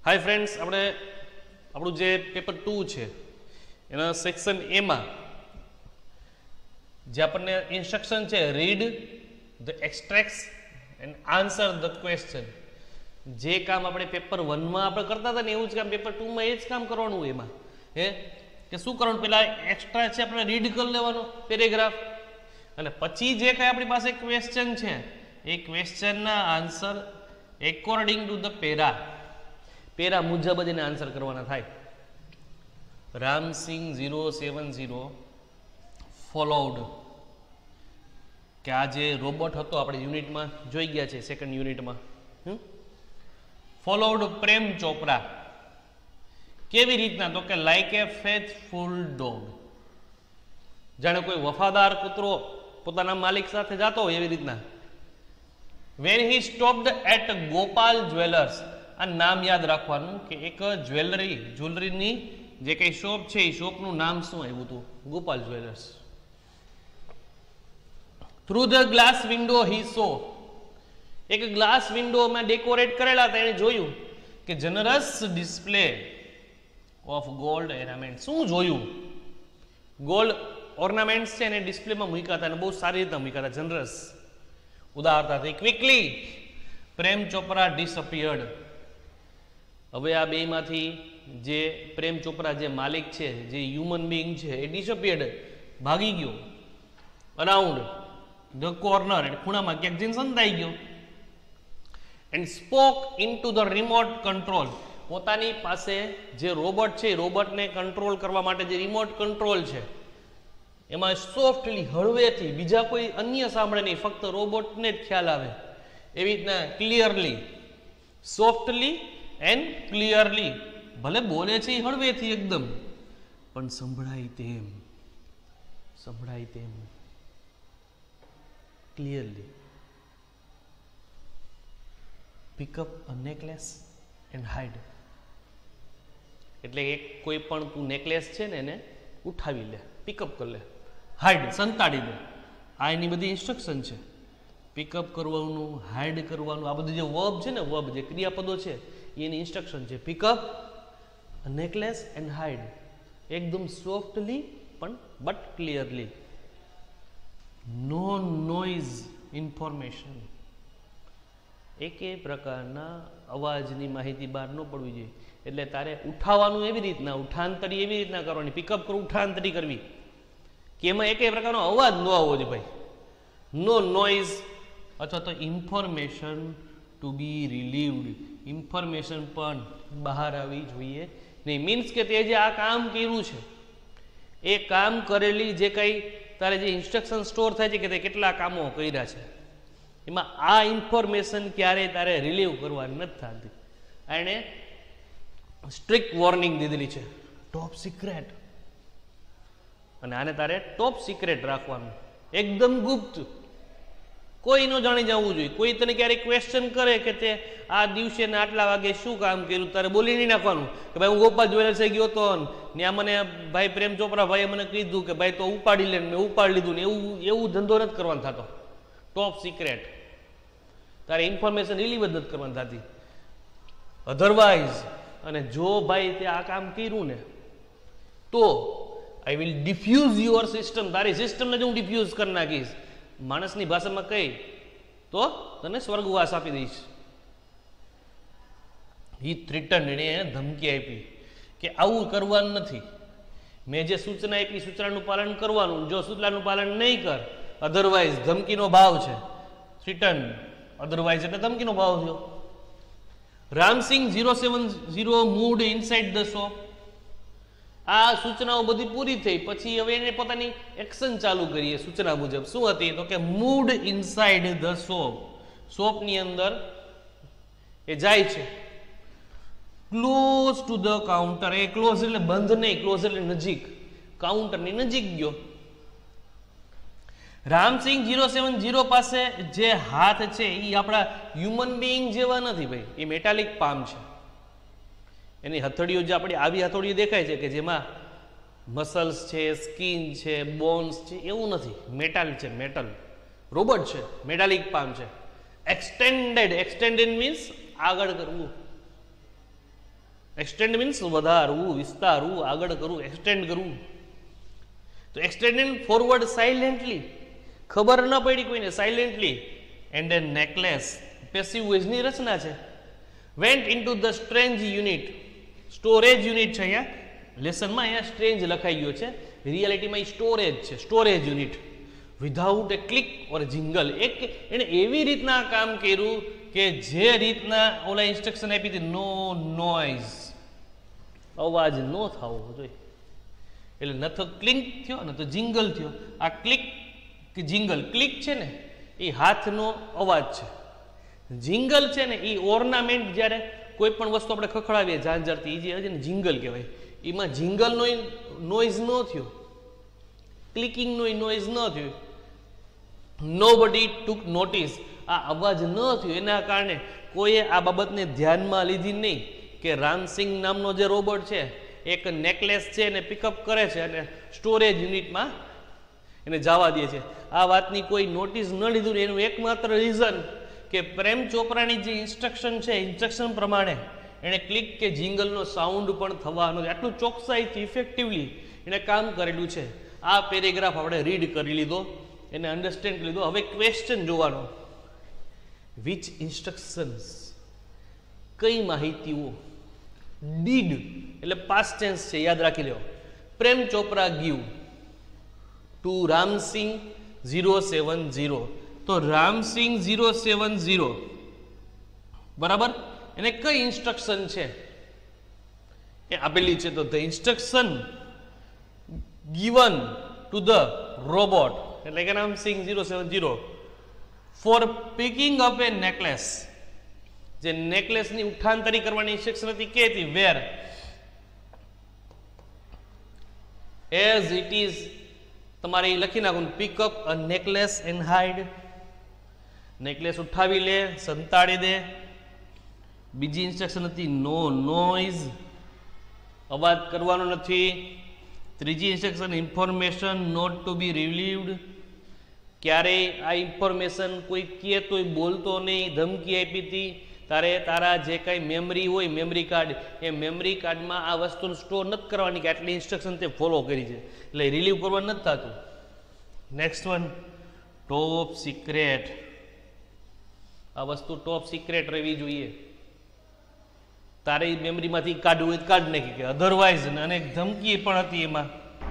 Hi friends આપણે આપણું જે પેપર 2 છે એના સેક્શન એ માં જે આપણને ઇન્સ્ટ્રક્શન છે read the extracts and answer the question જે કામ આપણે પેપર 1 માં આપણે કરતા હતા ને એવું જ કામ પેપર 2 માં એ જ કામ કરવાનું એમાં હે કે શું કરવાનું પેલા એક્સ્ટ્રા છે આપણે રીડ કરી લેવાનો પેરેગ્રાફ અને પછી જે કઈ આપણી પાસે ક્વેશ્ચન છે એ ક્વેશ્ચનના answer according to the para મુજબ જ એને આન્સર કરવાના થાય. રામસિંહ 070 ફોલોડ કે આ જે રોબોટ હતો આપણે યુનિટમાં જોઈ ગયા છે સેકન્ડ યુનિટમાં ફોલોડ પ્રેમ ચોપરા કેવી રીતના તો કે લાઈક એ ફેથફુલ ડોગ જાણે કોઈ વફાદાર કૂતરો પોતાના માલિક સાથે જાતો હોય એવી રીતના. When he stopped at Gopal jewellers આ નામ યાદ રાખવાનું કે એક જ્વેલરીની જે કઈ શોપ છે એ શોપનું નામ શું આવ્યું હતું Gopal jewellers. Through the glass window he saw એક ગ્લાસ વિન્ડોમાં ડેકોરેટ કરેલા હતા એને જોયું કે generous display of gold ornament શું જોયું ગોલ્ડ ઓર્નામેન્ટ્સ છે એને ડિસ્પ્લેમાં મૂક્યા હતા અને બહુ સારી રીતે મૂક્યા હતા જનરસ ઉદારતાથી. ક્વિકલી પ્રેમ ચોપરા ડિસઅપિયર્ડ હવે આ બેમાંથી જે પ્રેમ ચોપરા જે માલિક છે જે હ્યુમન બીઈંગ છે એ ડિસઅપિયર્ડ ભાગી ગયો અરાઉન્ડ ધ કોર્નર એટલે ખૂણામાં ક્યાંક જઈને સંતાઈ ગયો. And spoke into the remote control પોતાની પાસે જે રોબોટ છે રોબોટને કંટ્રોલ કરવા માટે જે રિમોટ કંટ્રોલ છે એમાં સોફ્ટલી હળવેથી બીજા કોઈ અન્ય સાંભળે નહીં ફક્ત રોબોટને જ ખ્યાલ આવે એવી રીતના ક્લિયરલી સોફ્ટલી એન્ડ ક્લિયરલી ભલે બોલે છે એ હળવેથી એકદમ પણ સંભળાય તેમ clearly. Pick up a necklace and hide એટલે એક કોઈ પણ તું નેકલેસ છે ને એને ઉઠાવી લે પિકઅપ કરી લે હાઇડ સંતાડી દે આ એની બધી ઇન્સ્ટ્રક્શન છે. પિકઅપ કરવાનું હાઇડ કરવાનું આ બધું જે વર્બ છે ને વર્બ જે ક્રિયાપદો છે એની ઇન્સ્ટ્રક્શન છે. પિકઅપ નેકલેસ એન્ડ હાઇડ એકદમ સોફ્ટલી પણ but clearly. No noise information એકે પ્રકારના અવાજની માહિતી બહાર ન પડવી જોઈએ એટલે તારે ઉઠાવવાનું એવી રીતના ઉઠાંતરી એવી રીતના કરવાની પિકઅપ કરવું ઉઠાંતરી કરવી કે એમાં એકે પ્રકારનો અવાજ ન આવવો જોઈએ ભાઈ. નો નોઇઝ અથવા તો information to be relieved information પણ બહાર આવવી જોઈએ નહીં. મીન્સ કે તે જે આ કામ કર્યું છે એ કામ કરેલી જે કંઈ તારે જે ઇન્સ્ટ્રક્શન સ્ટોર થાય છે કે તે કેટલા કામો કર્યા છે એમાં આ ઇન્ફોર્મેશન ક્યારેય તારે રિલીવ કરવાની નથી થતી. એણે સ્ટ્રિક્ટ વોર્નિંગ દીધેલી છે ટોપ સિક્રેટ અને આને તારે ટોપ સિક્રેટ રાખવાનું એકદમ ગુપ્ત કોઈ ન જાણી જવું જોઈએ. કોઈ તને ક્યારેક ક્વેશ્ચન કરે કે તે આ દિવસે ને આટલા વાગે શું કામ કર્યું તારે બોલી નહીં નાખવાનું કે ભાઈ હું ગોપાલ જ્વેલર્સે ગયો હતો ને આ મને ભાઈ પ્રેમ ચોપરા ભાઈએ મને કીધું કે ભાઈ તો ઉપાડી લે મેં ઉપાડી લીધું ને એવું ધંધો નથી કરવાનો થતો. ટોપ સિક્રેટ તારે ઇન્ફોર્મેશન રિલીવ જ નથી કરવાની થતી. અધરવાઇઝ અને જો ભાઈ તે આ કામ કર્યું ને તો I will defuse your system તારી સિસ્ટમને જ હું ડિફ્યુઝ કરી નાખીશ. માણસની ભાષામાં કહી તો તને સ્વર્ગવાસ આપી દઈશ. હી થ્રીટન એણે ધમકી આપી કે આવું કરવાનું નથી. મેં જે સૂચના આપી સૂચનાનું પાલન કરવાનું જો સૂચનાનું પાલન નહીં કર અધરવાઇઝ ધમકીનો ભાવ છે. થ્રીટન અધરવાઇઝ એટલે ધમકીનો ભાવ થયો. Ramsingh 070 moved inside the shop આ સૂચનાઓ બધી પૂરી થઈ પછી હવે એને પોતાની એક્શન ચાલુ કરીએ સૂચના મુજબ શું હતી તો કે મૂડ ઇનસાઇડ ધ શોપ શોપની અંદર એ જાય છે. ક્લોઝ ટુ ધ કાઉન્ટર એ ક્લોઝ એટલે બંધ નહીં ક્લોઝ એટલે નજીક કાઉન્ટરની નજીક ગયો. રામસિંહ 070 પાસે જે હાથ છે એ આપણા હ્યુમન બીઈંગ જેવા નથી ભાઈ એ મેટાલિક પામ છે. એની હથોડીઓ જે આપણી આવી હથોડીઓ દેખાય છે કે જેમાં મસલ્સ છે સ્કિન છે બોન્સ છે એવું નથી મેટલ છે મેટલ રોબોટ છે મેટાલિક પામ છે. એક્સટેન્ડેડ મીન્સ આગળ કરવું एक्सटेंड मीन्स વધારવું, વિસ્તારવું, આગળ કરવું, એક્સટેન્ડ કરવું. તો એક્સટેન્ડ ફોરવર્ડ સાયલેન્ટલી, ખબર ન પડી કોઈને, silently. And a necklace passive વોઇસની રચના છે. Went into the strange unit, storage unit છે અહીંયા લેસનમાં, અહીંયા સ્ટ્રેન્જ લખાઈ ગયો છે, રિયાલિટીમાં સ્ટોરેજ છે, storage unit. Without a click or jingle, એક એને એવી રીતના કામ કર્યું કે જે રીતના ઓલા ઇન્સ્ટ્રક્શન આપી હતી, નો નોઇઝ, અવાજ ન થવો જોઈએ. એટલે ન તો ક્લિક થયો ને તો જિંગલ થયો. આ ક્લિક કે જિંગલ, ક્લિક છે ને એ હાથનો અવાજ છે, જિંગલ છે ને એ ઓર્નામેન્ટ, જ્યારે કોઈ પણ વસ્તુ આપણે ખખડાવીએ ઝાંઝરથી, એ જે જિંગલ કહેવાય, એમાં જિંગલનો નોઇઝ ન થયો, ક્લિકિંગનો નોઇઝ ન થયો. નોબડી ટુક નોટિસ, આ અવાજ ન થયો એના કારણે કોઈએ આ બાબતને ધ્યાનમાં લીધી નહીં કે રામસિંગ નામનો જે રોબોટ છે એક નેકલેસ છે એને પિકઅપ કરે છે અને સ્ટોરેજ યુનિટમાં એને જવા દે છે. આ વાતની કોઈ નોટિસ ન લીધું. એનું એકમાત્ર રીઝન કે પ્રેમ ચોપરાની જે ઇન્સ્ટ્રક્શન છે, ઇન્સ્ટ્રક્શન પ્રમાણે એણે ક્લિક કે જિંગલનો સાઉન્ડ પણ થવાનો, આટલું ચોકસાઈથી ઇફેક્ટિવલી એણે કામ કરેલું છે. આ પેરેગ્રાફ આપણે રીડ કરી લીધો, એને અન્ડરસ્ટેન્ડ કરી લીધો. હવે ક્વેશ્ચન જોવાનો, વિચ ઇન્સ્ટ્રક્શન્સ, કઈ માહિતીઓ ડીડ એટલે પાસ્ટ ટેન્સ છે, યાદ રાખી લો, પ્રેમ ચોપરા ગીવ ટુ રામસિંગ 070. તો રામસિંગ 070 બરાબર, એને કઈ ઇન્સ્ટ્રક્શન છે એ આપેલી છે. તો the instruction given to the robot એટલે કે Ram Singh 070 for picking up a necklace, જે નેકલેસની ઉઠાંતરી કરવાની ઇન્સ્ટ્રક્શન હતી કે હતી, વેર એઝ ઇટ ઇઝ, તમારે લખી નાખો pick up a necklace and hide, necklace ઉઠાવી લે, સંતાડી દે. બીજી ઇન્સ્ટ્રક્શન હતી નો નોઇઝ, અવાજ કરવાનો નથી. ત્રીજી instruction information not to be relieved, ક્યારેય આ ઇન્ફોર્મેશન કોઈ કહે તોય બોલતો નહીં, ધમકી આપી હતી. તારે તારા જે કાંઈ મેમરી હોય, મેમરી કાર્ડ, એ મેમરી કાર્ડમાં આ વસ્તુને સ્ટોર નથી કરવાની, કે આટલી ઇન્સ્ટ્રક્શન તે ફોલો કરી છે, એટલે રિલીવ કરવા નથી થતું. નેક્સ્ટ વન ટોપ સિક્રેટ, આ વસ્તુ ટોપ સિક્રેટ રહેવી જોઈએ, તારે મેમરીમાંથી કાઢવું હોય કાઢ નાખી, કે અધરવાઇઝ, અને ધમકી પણ હતી એમાં,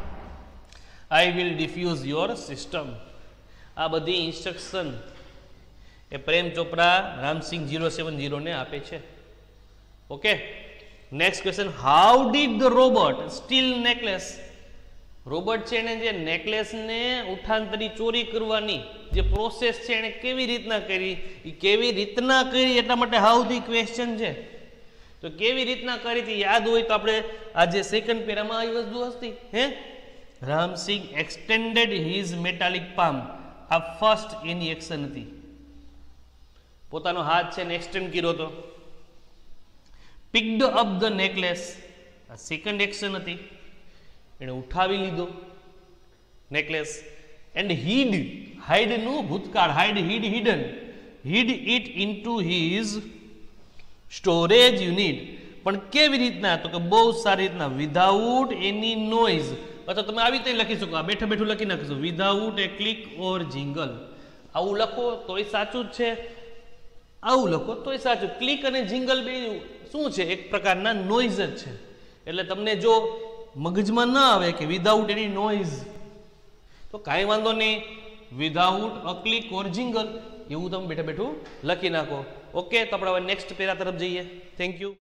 I will defuse your system. આ બધી ઇન્સ્ટ્રક્શન એ પ્રેમ ચોપરા રામસિંગ 070 ને આપે છે. Okay, next question, how did the robot steal necklace. Robot છે એને જે નેકલેસને ઉઠાંતરી ચોરી કરવાની જે પ્રોસેસ છે એને કેવી રીતના કરી, એ કેવી રીતના કરી, એટલા માટે હાઉ ધી ક્વેશ્ચન છે. તો કેવી રીતના કરી હતી યાદ હોય તો આપણે આ જે સેકન્ડ પેરામાં આવી વસ્તુ હતી, hey, Ramsingh extended his metallic palm, આ ફર્સ્ટ એની એક્શન હતી, પોતાનો હાથ છે ને એક્સટેન્ડ કર્યો હતો. પિક્ડ અપ ધ નેકલેસ, આ સેકન્ડ એક્શન હતી, એને ઉઠાવી લીધો નેકલેસ. એન્ડ હીડ, હાઇડ નું ભૂતકાળ, hide hid, hidden, hid it into his storage unit. પણ કેવી રીતના, તો કે બહુ સારી રીતના, વિધાઉટ એની નોઇઝ. અથવા તમે આવી રીતે લખી શકો, આ બેઠા બેઠું લખી નાખશો, without a click or jingle. આવું લખો તોય સાચું જ છે, આવું લખો તોય સાચું. ક્લિક અને જિંગલ બે શું છે, એક પ્રકારના નોઇઝ જ છે. એટલે તમને જો મગજમાં ના આવે કે વિધાઉટ એની નોઇઝ, તો કાંઈ વાંધો નહીં, without a click or jingle એવું તમે બેઠા બેઠું લખી નાખો. ઓકે, તો આપણે હવે નેક્સ્ટ પેરા તરફ જઈએ. Thank you.